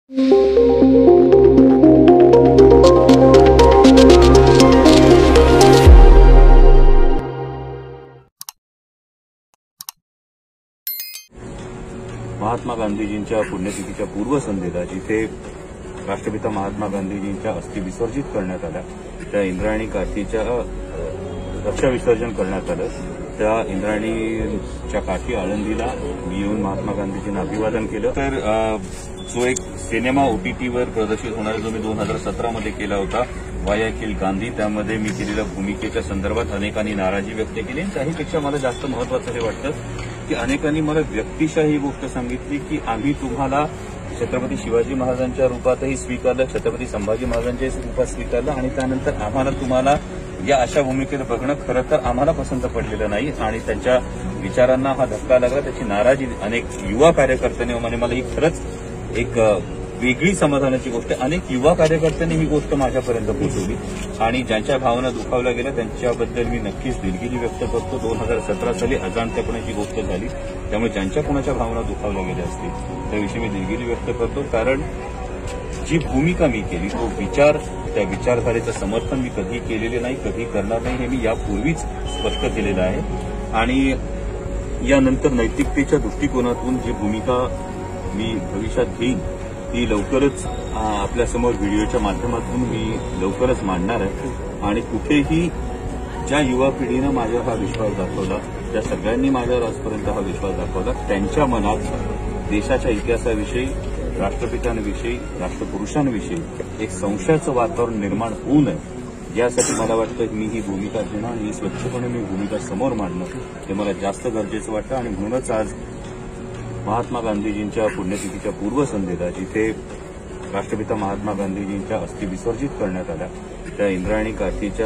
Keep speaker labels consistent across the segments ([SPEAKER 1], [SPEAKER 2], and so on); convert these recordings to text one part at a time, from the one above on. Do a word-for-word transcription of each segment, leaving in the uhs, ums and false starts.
[SPEAKER 1] महात्मा गांधीजींच्या पुण्यतिथीच्या पूर्वसंध्येला जिथे राष्ट्रपिता महात्मा गांधीजींच्या अस्थी विसर्जित करण्यात आल्या, त्या इंद्रायणी काठीच्या रक्षा विसर्जन करण्यात आलं. त्या इंद्रायणीच्या काठी आळंदीला मी येऊन महात्मा गांधीजींना अभिवादन केलं. तर जो एक सिनेमा ओटीटीवर प्रदर्शित होणारा जो मी दोन हजार सतरा मध्ये केला होता, वाय आय किल गांधी, त्यामध्ये मी केलेल्या भूमिकेच्या संदर्भात अनेकांनी नाराजी व्यक्त केली. त्याहीपेक्षा मला जास्त महत्वाचं हे वाटतं की अनेकांनी मला व्यक्तिशः ही गोष्ट सांगितली की आम्ही तुम्हाला छत्रपती शिवाजी महाराजांच्या रूपातही स्वीकारलं, छत्रपती संभाजी महाराजांच्या रूपात स्वीकारलं आणि त्यानंतर आम्हाला तुम्हाला या अशा भूमिकेत बघणं खरं तर आम्हाला पसंत पडलेलं नाही आणि त्यांच्या विचारांना हा धक्का लागला. त्याची नाराजी अनेक युवा कार्यकर्त्यांनी आणि मला ही खरंच एक वेगळी समाधानाची गोष्ट. अनेक युवा कार्यकर्त्यांनी ही गोष्ट माझ्यापर्यंत पोहोचवली आणि ज्यांच्या भावना दुखावल्या गेल्या त्यांच्याबद्दल मी नक्कीच दिलगिरी व्यक्त करतो. दोन हजार सतरा साली अजाणतेपणाची गोष्ट झाली, त्यामुळे ज्यांच्या कोणाच्या भावना दुखावल्या गेल्या असतील त्याविषयी मी दिलगिरी व्यक्त करतो. कारण जी भूमिका मी केली, तो विचार, त्या विचारधारेचं समर्थन मी कधी केलेले नाही, कधी करणार नाही, हे मी यापूर्वीच स्पष्ट केलेलं आहे. आणि यानंतर नैतिकतेच्या दृष्टिकोनातून जी भूमिका मी भविष्यात घेईन ती लवकरच आपल्यासमोर व्हिडिओच्या माध्यमातून मी लवकरच मांडणार आहे. आणि कुठेही ज्या युवा पिढीनं माझ्या हा विश्वास दाखवला, त्या सगळ्यांनी माझ्यावर आजपर्यंत हा विश्वास दाखवला, त्यांच्या मनात देशाच्या इतिहासाविषयी, राष्ट्रपित्यांविषयी, राष्ट्रपुरुषांविषयी एक संशयाचं वातावरण निर्माण होऊ नये यासाठी मला वाटतं की मी ही भूमिका घेणं आणि ही स्वच्छपणे मी भूमिका समोर मांडणं हे मला जास्त गरजेचं वाटतं. आणि म्हणूनच आज महात्मा गांधीजींच्या पुण्यतिथीच्या पूर्वसंध्येला जिथे राष्ट्रपिता महात्मा गांधीजींच्या अस्थी विसर्जित करण्यात आल्या, त्या इंद्रायणी काठीच्या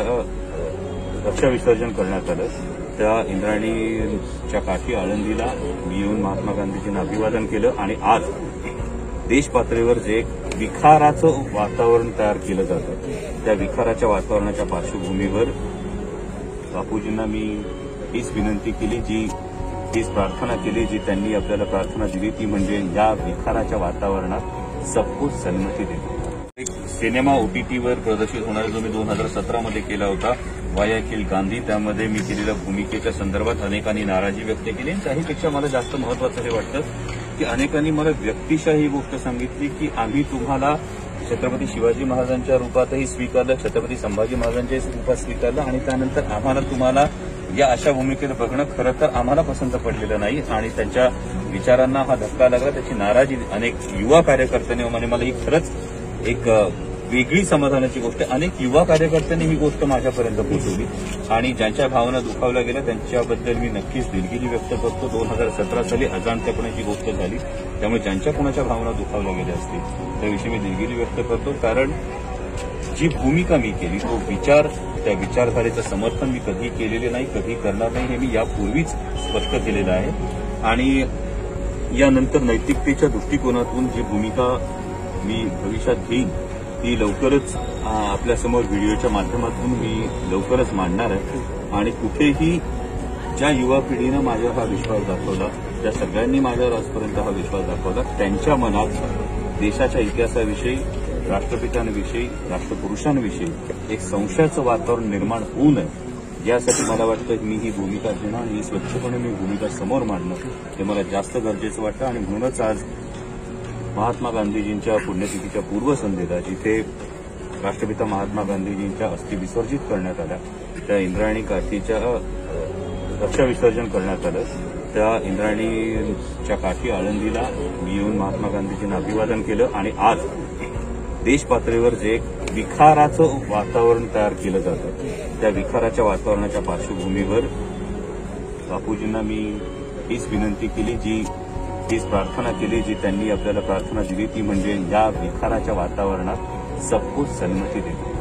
[SPEAKER 1] रक्षा विसर्जन करण्यात आलं. त्या इंद्रायणीच्या काठी आळंदीला मी येऊन महात्मा गांधीजींना अभिवादन केलं. आणि आज देश पातळीवर जे एक विखाराचं वातावरण तयार केलं जातं, त्या विखाराच्या वातावरणाच्या पार्श्वभूमीवर बापूजींना मी हीच विनंती केली, जी हीच प्रार्थना केली, जी त्यांनी आपल्याला प्रार्थना दिली, ती म्हणजे या विखाराच्या वातावरणात सबको सन्मती देतो. एक सिनेमा ओटीटीवर प्रदर्शित होणारा जो मी दोन हजार सतरा मध्ये केला होता, वाय आय किल गांधी, त्यामध्ये मी केलेल्या भूमिकेच्या संदर्भात अनेकांनी नाराजी व्यक्त केली. त्याहीपेक्षा मला जास्त महत्वाचं हे वाटतं की अनेकांनी मला व्यक्तिशः ही गोष्ट सांगितली की आम्ही तुम्हाला छत्रपती शिवाजी महाराजांच्या रूपातही स्वीकारलं, छत्रपती संभाजी महाराजांच्या रूपात स्वीकारलं आणि त्यानंतर आम्हाला तुम्हाला या अशा भूमिकेत बघणं खरं तर आम्हाला पसंत पडलेलं नाही आणि त्यांच्या विचारांना हा धक्का लागला. त्याची नाराजी अनेक युवा कार्यकर्त्यांनी आणि मला ही खरंच एक वेगळी समाधानाची गोष्ट. अनेक युवा कार्यकर्त्यांनी ही गोष्ट माझ्यापर्यंत पोहोचवली आणि ज्यांच्या भावना दुखावल्या गेल्या त्यांच्याबद्दल मी नक्कीच दिलगिरी व्यक्त करतो. दोन हजार सतरा साली अजाणतेपणाची गोष्ट झाली, त्यामुळे ज्यांच्या कोणाच्या भावना दुखावल्या गेल्या असतील त्याविषयी मी दिलगिरी व्यक्त करतो. कारण जी भूमिका मी केली, तो विचार, त्या विचारधारेचं समर्थन मी कधी केलेले नाही, कधी करणार नाही, हे मी यापूर्वीच स्पष्ट केलेलं आहे. आणि यानंतर नैतिकतेच्या दृष्टिकोनातून जी भूमिका मी भविष्यात घेईन ती लवकरच आपल्यासमोर व्हिडिओच्या माध्यमातून मी लवकरच मांडणार आहे. आणि कुठेही ज्या युवा पिढीनं माझ्यावर हा विश्वास दाखवला, त्या सगळ्यांनी माझ्यावर आजपर्यंत हा विश्वास दाखवला, त्यांच्या मनात देशाच्या इतिहासाविषयी, राष्ट्रपित्यांविषयी, राष्ट्रपुरुषांविषयी एक संशयाचं वातावरण निर्माण होऊ नये यासाठी मला वाटतं की मी ही भूमिका घेणं आणि ही स्वच्छपणे मी भूमिका समोर मांडणं हे मला जास्त गरजेचं वाटतं. आणि म्हणूनच आज महात्मा गांधीजींच्या पुण्यतिथीच्या पूर्वसंध्येला जिथे राष्ट्रपिता महात्मा गांधीजींच्या अस्थी विसर्जित करण्यात आल्या, त्या इंद्रायणी काठीच्या रक्षा विसर्जन करण्यात आलं. त्या इंद्रायणीच्या काठी आळंदीला मी येऊन महात्मा गांधीजींना अभिवादन केलं. आणि आज देश पातळीवर जे एक विखाराचं वातावरण तयार केलं जातं, त्या विखाराच्या वातावरणाच्या पार्श्वभूमीवर बापूजींना मी हीच विनंती केली, जी हीच प्रार्थना केली, जी त्यांनी आपल्याला प्रार्थना दिली, ती म्हणजे या विखाराच्या वातावरणात सबको सन्मती देतो.